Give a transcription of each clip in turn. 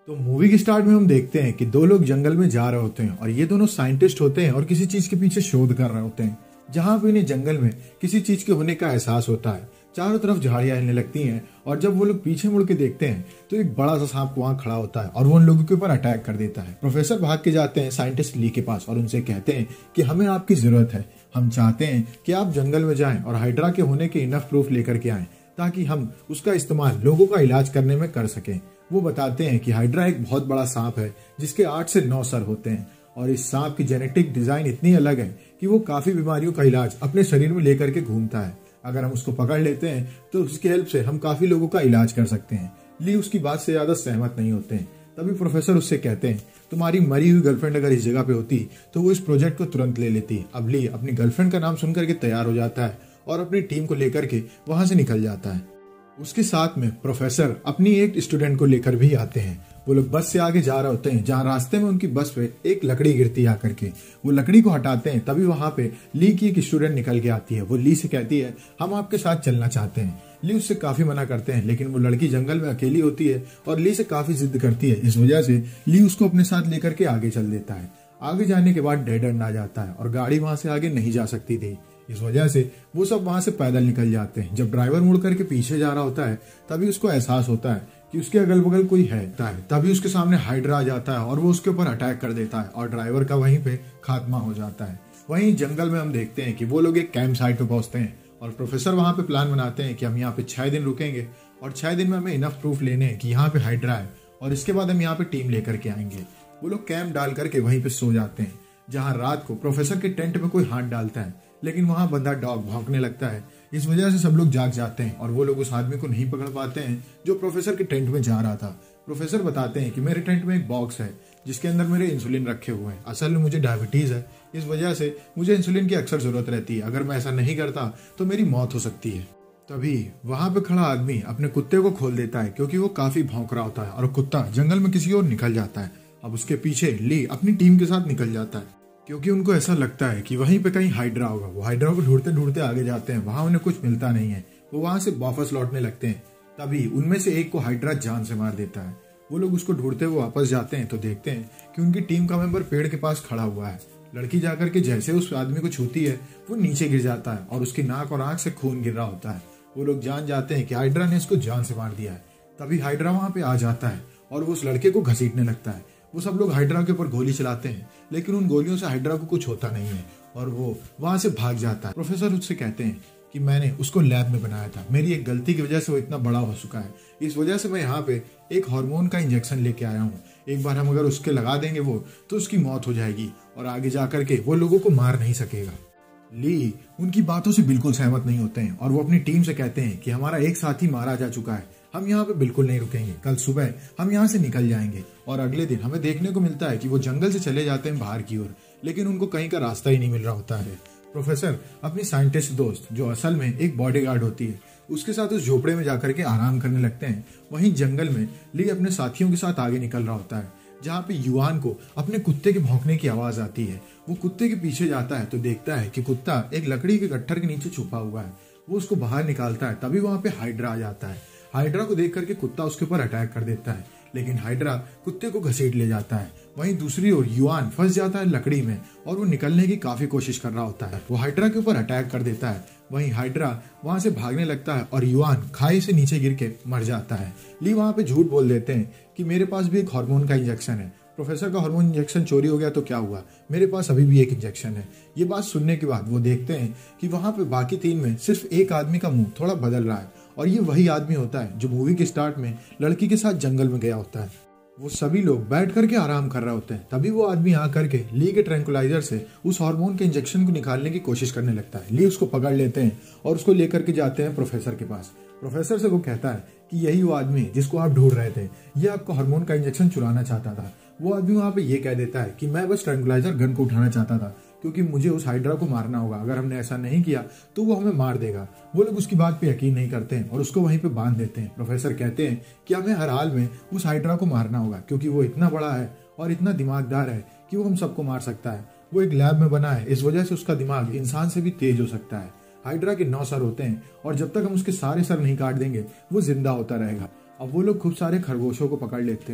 तो मूवी के स्टार्ट में हम देखते हैं कि दो लोग जंगल में जा रहे होते हैं और ये दोनों साइंटिस्ट होते हैं और किसी चीज के पीछे शोध कर रहे होते हैं, जहां पे इन्हें जंगल में किसी चीज के होने का एहसास होता है। चारों तरफ झाड़ियां हिलने लगती हैं और जब वो लोग पीछे मुड़ के देखते हैं तो एक बड़ा सा सांप वहां खड़ा होता है और वो उन लोगों के ऊपर अटैक कर देता है। प्रोफेसर भाग के जाते हैं साइंटिस्ट ली के पास और उनसे कहते हैं कि हमें आपकी जरूरत है, हम चाहते हैं कि आप जंगल में जाएं और हाइड्रा के होने के इनफ प्रूफ लेकर के आएं ताकि हम उसका इस्तेमाल लोगों का इलाज करने में कर सकें। वो बताते हैं कि हाइड्रा एक बहुत बड़ा सांप है जिसके 8 से 9 सर होते हैं और इस सांप की जेनेटिक डिजाइन इतनी अलग है कि वो काफी बीमारियों का इलाज अपने शरीर में लेकर के घूमता है। अगर हम उसको पकड़ लेते हैं तो उसकी हेल्प से हम काफी लोगों का इलाज कर सकते हैं। ली उसकी बात से ज्यादा सहमत नहीं होते हैं। तभी प्रोफेसर उससे कहते हैं तुम्हारी मरी हुई गर्लफ्रेंड अगर इस जगह पे होती तो वो इस प्रोजेक्ट को तुरंत ले लेती। अब ली अपनी गर्लफ्रेंड का नाम सुनकर के तैयार हो जाता है और अपनी टीम को लेकर के वहां से निकल जाता है। उसके साथ में प्रोफेसर अपनी एक स्टूडेंट को लेकर भी आते हैं। वो लोग बस से आगे जा रहे होते हैं जहाँ रास्ते में उनकी बस पे एक लकड़ी गिरती है आकर के। वो लकड़ी को हटाते हैं तभी वहां पे ली की एक स्टूडेंट निकल के आती है। वो ली से कहती है हम आपके साथ चलना चाहते हैं। ली उससे काफी मना करते हैं लेकिन वो लड़की जंगल में अकेली होती है और ली से काफी जिद करती है। इस वजह से ली उसको अपने साथ लेकर के आगे चल देता है। आगे जाने के बाद डेड एंड आ जाता है और गाड़ी वहां से आगे नहीं जा सकती थी। इस वजह से वो सब वहां से पैदल निकल जाते हैं। जब ड्राइवर मुड़ करके पीछे जा रहा होता है तभी उसको एहसास होता है कि उसके अगल बगल कोई है। तभी उसके सामने हाइड्रा आ जाता है और वो उसके ऊपर अटैक कर देता है और ड्राइवर का वहीं पे खात्मा हो जाता है। वहीं जंगल में हम देखते हैं कि वो लोग एक कैंप साइट पे पहुंचते हैं और प्रोफेसर वहां पे प्लान बनाते हैं कि हम यहाँ पे 6 दिन रुकेंगे और 6 दिन में हमें इनफ प्रूफ लेने हैं कि यहाँ पे हाइड्रा है और इसके बाद हम यहाँ पे टीम लेकर के आएंगे। वो लोग कैंप डाल करके वहीं पे सो जाते हैं जहाँ रात को प्रोफेसर के टेंट में कोई हाथ डालता है लेकिन वहां बंदा डॉग भौंकने लगता है। इस वजह से सब लोग जाग जाते हैं और वो लोग उस आदमी को नहीं पकड़ पाते हैं जो प्रोफेसर के टेंट में जा रहा था। प्रोफेसर बताते हैं कि मेरे टेंट में एक बॉक्स है जिसके अंदर मेरे इंसुलिन रखे हुए हैं। असल में मुझे डायबिटीज है, इस वजह से मुझे इंसुलिन की अक्सर जरूरत रहती है। अगर मैं ऐसा नहीं करता तो मेरी मौत हो सकती है। तभी वहां पे खड़ा आदमी अपने कुत्ते को खोल देता है क्योंकि वो काफी भौंक रहा होता है और कुत्ता जंगल में किसी और निकल जाता है। अब उसके पीछे ली अपनी टीम के साथ निकल जाता है क्योंकि उनको ऐसा लगता है कि वहीं पे कहीं हाइड्रा होगा। वो हाइड्रा को ढूंढते ढूंढते आगे जाते हैं, वहां उन्हें कुछ मिलता नहीं है। वो वहां से वापस लौटने लगते हैं तभी उनमें से एक को हाइड्रा जान से मार देता है। वो लोग उसको ढूंढते हुए वापस जाते हैं तो देखते हैं कि उनकी टीम का मेंबर पेड़ के पास खड़ा हुआ है। लड़की जाकर के जैसे उस आदमी को छूती है वो नीचे गिर जाता है और उसकी नाक और आंख से खून गिर रहा होता है। वो लोग जान जाते हैं कि हाइड्रा ने इसको जान से मार दिया है। तभी हाइड्रा वहां पे आ जाता है और वो उस लड़के को घसीटने लगता है। वो सब लोग हाइड्रा के ऊपर गोली चलाते हैं लेकिन उन गोलियों से हाइड्रा को कुछ होता नहीं है और वो वहां से भाग जाता है। प्रोफेसर उससे कहते हैं कि मैंने उसको लैब में बनाया था, मेरी एक गलती की वजह से वो इतना बड़ा हो चुका है। इस वजह से मैं यहाँ पे एक हार्मोन का इंजेक्शन लेके आया हूँ। एक बार हम अगर उसके लगा देंगे वो तो उसकी मौत हो जाएगी और आगे जाकर के वो लोगों को मार नहीं सकेगा। ली उनकी बातों से बिल्कुल सहमत नहीं होते हैं और वो अपनी टीम से कहते हैं कि हमारा एक साथी मारा जा चुका है, हम यहाँ पे बिल्कुल नहीं रुकेंगे। कल सुबह हम यहाँ से निकल जाएंगे और अगले दिन हमें देखने को मिलता है कि वो जंगल से चले जाते हैं बाहर की ओर, लेकिन उनको कहीं का रास्ता ही नहीं मिल रहा होता है। प्रोफेसर अपनी साइंटिस्ट दोस्त जो असल में एक बॉडीगार्ड होती है उसके साथ उस झोपड़े में जाकर के आराम करने लगते हैं। वहीं जंगल में ली अपने साथियों के साथ आगे निकल रहा होता है जहाँ पे युवान को अपने कुत्ते के भौंकने की आवाज आती है। वो कुत्ते के पीछे जाता है तो देखता है कि कुत्ता एक लकड़ी के गट्ठर के नीचे छुपा हुआ है। वो उसको बाहर निकालता है तभी वहां पे हाइड्रा आ जाता है। हाइड्रा को देख करके कुत्ता उसके ऊपर अटैक कर देता है लेकिन हाइड्रा कुत्ते को घसीट ले जाता है। वहीं दूसरी ओर युआन फंस जाता है लकड़ी में और वो निकलने की काफी कोशिश कर रहा होता है। वो हाइड्रा के ऊपर अटैक कर देता है। वहीं हाइड्रा वहां से भागने लगता है और युआन खाई से नीचे गिर के मर जाता है। ली वहां पे झूठ बोल देते हैं कि मेरे पास भी एक हार्मोन का इंजेक्शन है। प्रोफेसर का हार्मोन इंजेक्शन चोरी हो गया तो क्या हुआ, मेरे पास अभी भी एक इंजेक्शन है। ये बात सुनने के बाद वो देखते हैं कि वहां पे बाकी 3 में सिर्फ एक आदमी का मुंह थोड़ा बदल रहा है और ये वही आदमी होता है जो मूवी के स्टार्ट में लड़की के साथ जंगल में गया होता है। वो सभी लोग बैठ करके आराम कर रहे होते हैं तभी वो आदमी आकर के ली के ट्रैंकुलाइजर से उस हार्मोन के इंजेक्शन को निकालने की कोशिश करने लगता है। ली उसको पकड़ लेते हैं और उसको लेकर के जाते हैं प्रोफेसर के पास। प्रोफेसर से वो कहता है कि यही वो आदमी जिसको आप ढूंढ रहे थे, ये आपको हार्मोन का इंजेक्शन चुराना चाहता था। वो आदमी वहां पे ये कह देता है कि मैं बस ट्रैंकुलाइजर गन को उठाना चाहता था क्योंकि मुझे उस हाइड्रा को मारना होगा, अगर हमने ऐसा नहीं किया तो वो हमें मार देगा। वो लोग उसकी बात पे यकीन नहीं करते हैं और उसको वहीं पे बांध देते हैं। प्रोफेसर कहते हैं कि हमें हर हाल में उस हाइड्रा को मारना होगा क्योंकि वो इतना बड़ा है और इतना दिमागदार है कि वो हम सबको मार सकता है। वो एक लैब में बना है, इस वजह से उसका दिमाग इंसान से भी तेज हो सकता है। हाइड्रा के 9 सर होते हैं और जब तक हम उसके सारे सर नहीं काट देंगे वो जिंदा होता रहेगा। अब वो लोग खूब सारे खरगोशों को पकड़ लेते हैं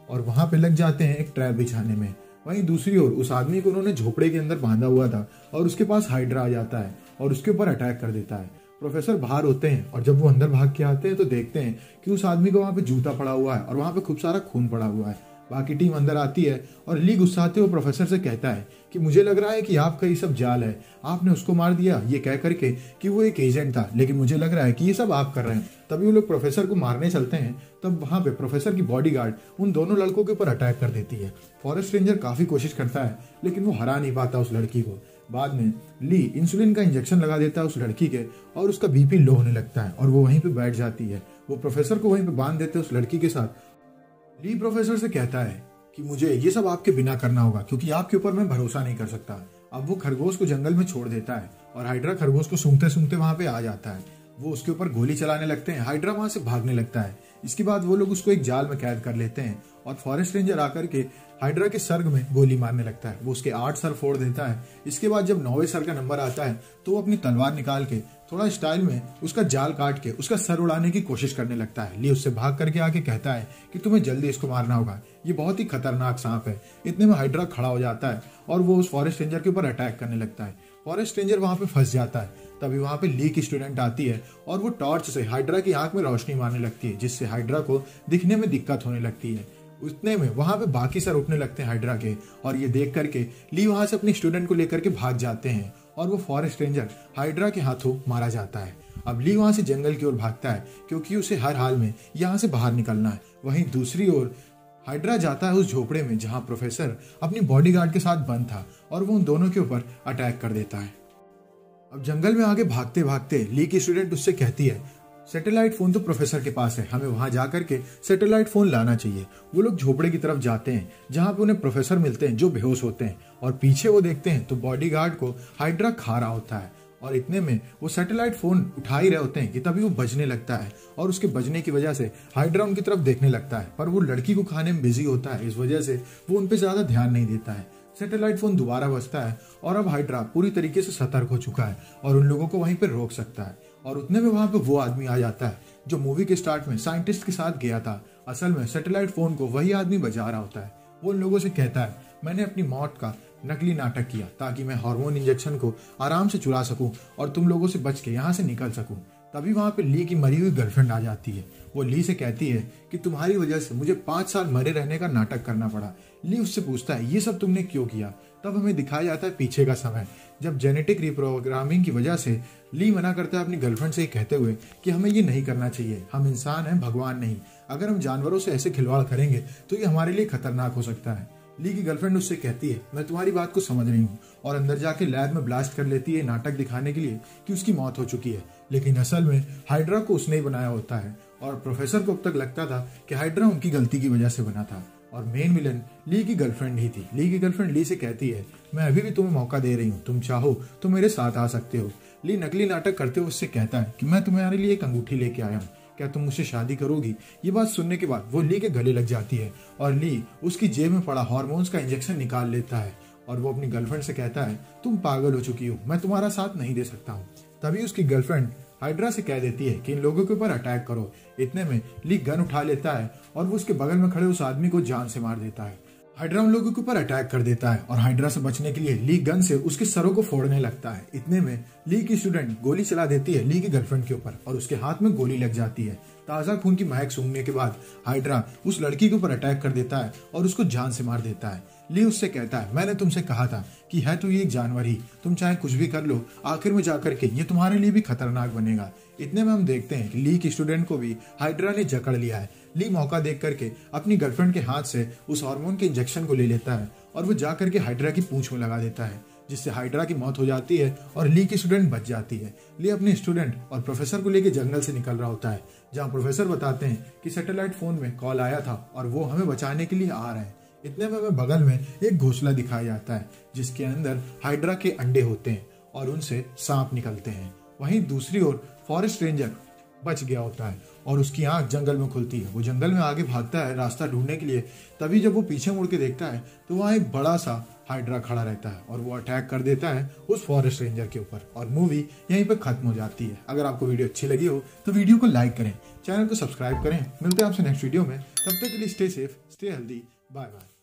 और वहां पे लग जाते हैं एक ट्रैप बिछाने में। वहीं दूसरी ओर उस आदमी को उन्होंने झोपड़े के अंदर बांधा हुआ था और उसके पास हाइड्रा आ जाता है और उसके ऊपर अटैक कर देता है। प्रोफेसर बाहर होते हैं और जब वो अंदर भाग के आते हैं तो देखते हैं कि उस आदमी को वहां पे जूता पड़ा हुआ है और वहां पे खूब सारा खून पड़ा हुआ है। बाकी टीम अंदर आती है और ली गुस्साते हुए प्रोफेसर से कहता है कि मुझे लग रहा है कि आपका ये सब जाल है, आपने उसको मार दिया ये कह करके कि वो एक एजेंट था, लेकिन मुझे लग रहा है कि ये सब आप कर रहे हैं। तभी वो लोग प्रोफेसर को मारने चलते हैं, तब वहां पे प्रोफेसर की बॉडीगार्ड उन दोनों लड़कों के ऊपर अटैक कर देती है। फॉरेस्ट रेंजर काफी कोशिश करता है लेकिन वो हरा नहीं पाता उस लड़की को। बाद में ली इंसुलिन का इंजेक्शन लगा देता है उस लड़की के और उसका बीपी लो होने लगता है और वो वहीं पे बैठ जाती है। वो प्रोफेसर को वहीं पे बांध देते हैं उस लड़की के साथ। ली प्रोफेसर से कहता है कि मुझे ये सब आपके बिना करना होगा क्योंकि आपके ऊपर मैं भरोसा नहीं कर सकता। अब वो खरगोश को जंगल में छोड़ देता है और हाइड्रा खरगोश को सूंघते सूंघते वहां पे आ जाता है। वो उसके ऊपर गोली चलाने लगते हैं, हाइड्रा वहां से भागने लगता है। इसके बाद वो लोग उसको एक जाल में कैद कर लेते हैं और फॉरेस्ट रेंजर आकर के हाइड्रा के सर में गोली मारने लगता है। वो उसके 8 सर फोड़ देता है। इसके बाद जब 9वें सर का नंबर आता है तो वो अपनी तलवार निकाल के थोड़ा स्टाइल में उसका जाल काट के उसका सर उड़ाने की कोशिश करने लगता है। ली उससे भाग करके आके कहता है कि तुम्हें जल्दी इसको मारना होगा, ये बहुत ही खतरनाक सांप है। इतने में हाइड्रा खड़ा हो जाता है और वो उस फॉरेस्ट रेंजर के ऊपर अटैक करने लगता है। फॉरेस्ट रेंजर वहां पे फंस जाता है। तभी वहां पे ली की स्टूडेंट आती है और वो टॉर्च से हाइड्रा की आंख में रोशनी मारने लगती है, जिससे हाइड्रा को दिखने में दिक्कत होने लगती है। उतने में वहां पे बाकी सर उठने लगते हैं हाइड्रा के और ये देख करके ली वहां से अपनी स्टूडेंट को लेकर के भाग जाते हैं और वो फॉरेस्ट रेंजर हाइड्रा के हाथों मारा जाता है। अब ली वहां से जंगल की ओर भागता है क्योंकि उसे हर हाल में यहाँ से बाहर निकलना है। वहीं दूसरी ओर हाइड्रा जाता है उस झोपड़े में जहां प्रोफेसर अपनी बॉडीगार्ड के साथ बंद था और वो उन दोनों के ऊपर अटैक कर देता है। अब जंगल में आगे भागते भागते ली की स्टूडेंट उससे कहती है सैटेलाइट फोन तो प्रोफेसर के पास है, हमें वहां जाकर के सैटेलाइट फोन लाना चाहिए। वो लोग झोपड़े की तरफ जाते हैं जहां पे उन्हें प्रोफेसर मिलते हैं जो बेहोश होते हैं और पीछे वो देखते हैं तो बॉडीगार्ड को हाइड्रा खा रहा होता है। और इतने में वो सैटेलाइट फोन उठा ही रहे होते हैं कि तभी वो बजने लगता है और उसके बजने की वजह से हाइड्रा उनकी तरफ देखने लगता है, पर वो लड़की को खाने में बिजी होता है, इस वजह से वो उन पर ज्यादा ध्यान नहीं देता है। सैटेलाइट फोन दोबारा बजता है और अब हाइड्रा पूरी तरीके से सतर्क हो चुका है और उन लोगों को वहीं पर रोक सकता है। और उतने में वहां पे वो आदमी आ जाता है जो मूवी के स्टार्ट में साइंटिस्ट के साथ गया था। असल में सैटेलाइट फोन को वही आदमी बजा रहा होता है। वो उन लोगों से कहता है मैंने अपनी मौत का नकली नाटक किया ताकि मैं हार्मोन इंजेक्शन को आराम से चुरा सकूं और तुम लोगों से बच के यहाँ से निकल सकूं। तभी वहां पे ली की मरी हुई गर्लफ्रेंड आ जाती है। वो ली से कहती है कि तुम्हारी वजह से मुझे 5 साल मरे रहने का नाटक करना पड़ा। ली उससे पूछता है ये सब तुमने क्यों किया। तब हमें दिखाया जाता है पीछे का समय जब जेनेटिक रिप्रोग्रामिंग की वजह से ली मना करता है अपनी गर्लफ्रेंड से कहते हुए कि हमें ये नहीं करना चाहिए, हम इंसान हैं भगवान नहीं। अगर हम जानवरों से ऐसे खिलवाड़ करेंगे तो ये हमारे लिए खतरनाक हो सकता है। ली की गर्लफ्रेंड उससे कहती है मैं तुम्हारी बात को समझ रही हूँ और अंदर जाके लैब में ब्लास्ट कर लेती है नाटक दिखाने के लिए कि उसकी मौत हो चुकी है, लेकिन असल में हाइड्रा को उसने ही बनाया होता है और प्रोफेसर को अब तक लगता था कि हाइड्रा उनकी गलती की वजह से बना था और मेन विलन ली की गर्लफ्रेंड ही थी। ली की गर्लफ्रेंड ली से कहती है मैं अभी भी तुम्हें मौका दे रही हूँ, तुम चाहो तो मेरे साथ आ सकते हो। ली नकली नाटक करते हुए उससे कहता है कि मैं तुम्हारे लिए एक अंगूठी लेके आया हूँ, क्या तुम मुझसे शादी करोगी। ये बात सुनने के बाद वो ली के गले लग जाती है और ली उसकी जेब में पड़ा हार्मोन्स का इंजेक्शन निकाल लेता है और वो अपनी गर्लफ्रेंड से कहता है तुम पागल हो चुकी हो, मैं तुम्हारा साथ नहीं दे सकता हूँ। तभी उसकी गर्लफ्रेंड हाइड्रा से कह देती है कि इन लोगों के ऊपर अटैक करो। इतने में ली गन उठा लेता है और वो उसके बगल में खड़े उस आदमी को जान से मार देता है। हाइड्रा उन लोगों के ऊपर अटैक कर देता है और हाइड्रा से बचने के लिए ली गन से उसके सरों को फोड़ने लगता है। इतने में ली की स्टूडेंट गोली चला देती है ली की गर्लफ्रेंड के ऊपर और उसके हाथ में गोली लग जाती है। ताजा खून की महक सूंघने के बाद हाइड्रा उस लड़की के ऊपर अटैक कर देता है और उसको जान से मार देता है। ली उससे कहता है मैंने तुमसे कहा था कि है तो ये एक जानवर ही, तुम चाहे कुछ भी कर लो, आखिर में जाकर के ये तुम्हारे लिए भी खतरनाक बनेगा। इतने में हम देखते हैं कि ली की स्टूडेंट को भी हाइड्रा ने जकड़ लिया है। ली मौका देख करके अपनी गर्लफ्रेंड के हाथ से उस हार्मोन के इंजेक्शन को ले लेता है और वो जा करके हाइड्रा की पूंछ में लगा देता है, जिससे हाइड्रा की मौत हो जाती है और ली की स्टूडेंट बच जाती है। ली अपने स्टूडेंट और प्रोफेसर को लेकर जंगल से निकल रहा होता है, जहाँ प्रोफेसर बताते हैं कि सैटेलाइट फोन में कॉल आया था और वो हमें बचाने के लिए आ रहे हैं। इतने में हमें बगल में एक घोंसला दिखाया जाता है जिसके अंदर हाइड्रा के अंडे होते हैं और उनसे सांप निकलते हैं। वहीं दूसरी ओर फॉरेस्ट रेंजर बच गया होता है और उसकी आंख जंगल में खुलती है। वो जंगल में आगे भागता है रास्ता ढूंढने के लिए। तभी जब वो पीछे मुड़ के देखता है तो वहाँ एक बड़ा सा हाइड्रा खड़ा रहता है और वो अटैक कर देता है उस फॉरेस्ट रेंजर के ऊपर और मूवी यहीं पे खत्म हो जाती है। अगर आपको वीडियो अच्छी लगी हो तो वीडियो को लाइक करें, चैनल को सब्सक्राइब करें। मिलते हैं आपसे नेक्स्ट वीडियो में, तब तक के लिए stay safe, stay healthy, bye bye.